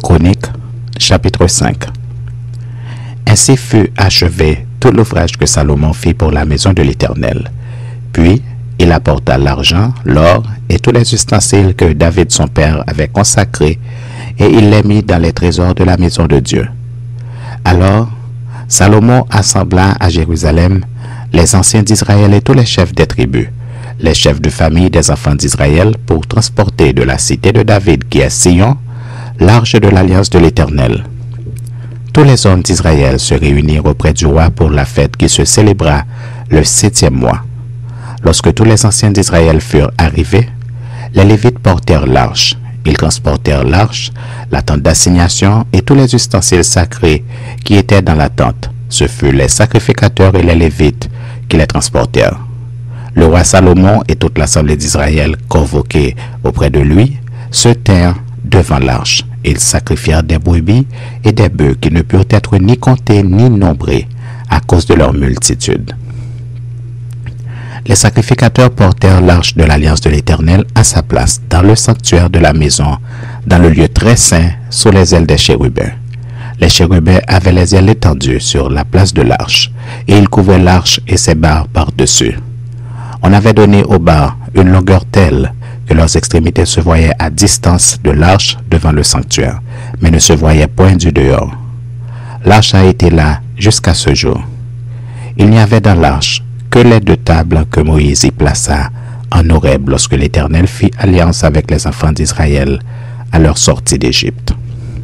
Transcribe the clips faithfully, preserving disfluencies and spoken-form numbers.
Chroniques, chapitre cinq. Ainsi fut achevé tout l'ouvrage que Salomon fit pour la maison de l'Éternel. Puis il apporta l'argent, l'or et tous les ustensiles que David son père avait consacrés, et il les mit dans les trésors de la maison de Dieu. Alors Salomon assembla à Jérusalem les anciens d'Israël et tous les chefs des tribus, les chefs de famille des enfants d'Israël, pour transporter de la cité de David qui est Sion, l'arche de l'alliance de l'Éternel. Tous les hommes d'Israël se réunirent auprès du roi pour la fête qui se célébra le septième mois. Lorsque tous les anciens d'Israël furent arrivés, les Lévites portèrent l'arche. Ils transportèrent l'arche, la tente d'assignation et tous les ustensiles sacrés qui étaient dans la tente. Ce furent les sacrificateurs et les Lévites qui les transportèrent. Le roi Salomon et toute l'assemblée d'Israël convoqués auprès de lui se tinrent devant l'arche. Ils sacrifièrent des brebis et des bœufs qui ne purent être ni comptés ni nombrés à cause de leur multitude. Les sacrificateurs portèrent l'arche de l'alliance de l'Éternel à sa place dans le sanctuaire de la maison, dans le lieu très saint, sous les ailes des chérubins. Les chérubins avaient les ailes étendues sur la place de l'arche, et ils couvraient l'arche et ses barres par-dessus. On avait donné aux barres une longueur telle que leurs extrémités se voyaient à distance de l'arche devant le sanctuaire, mais ne se voyaient point du dehors. L'arche a été là jusqu'à ce jour. Il n'y avait dans l'arche que les deux tables que Moïse y plaça en Horeb lorsque l'Éternel fit alliance avec les enfants d'Israël à leur sortie d'Égypte.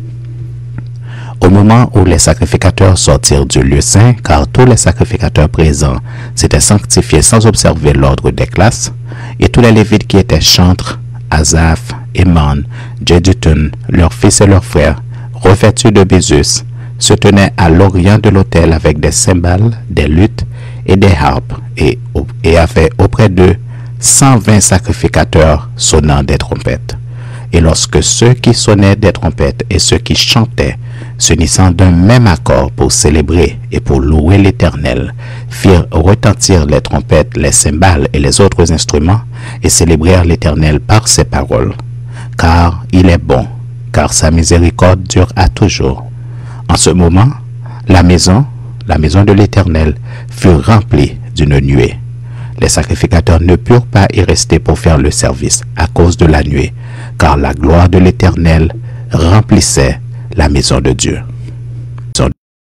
Au moment où les sacrificateurs sortirent du lieu saint, car tous les sacrificateurs présents s'étaient sanctifiés sans observer l'ordre des classes, et tous les Lévites qui étaient chantres, Asaph, Éman, Jeduthun, leurs fils et leurs frères, revêtus de Bézus, se tenaient à l'orient de l'autel avec des cymbales, des luttes et des harpes, et, et avaient auprès d'eux cent vingt sacrificateurs sonnant des trompettes. Et lorsque ceux qui sonnaient des trompettes et ceux qui chantaient, s'unissant d'un même accord pour célébrer et pour louer l'Éternel, firent retentir les trompettes, les cymbales et les autres instruments, et célébrèrent l'Éternel par ses paroles. Car il est bon, car sa miséricorde dure à toujours. En ce moment, la maison, la maison de l'Éternel, fut remplie d'une nuée. Les sacrificateurs ne purent pas y rester pour faire le service à cause de la nuée, car la gloire de l'Éternel remplissait la maison de Dieu.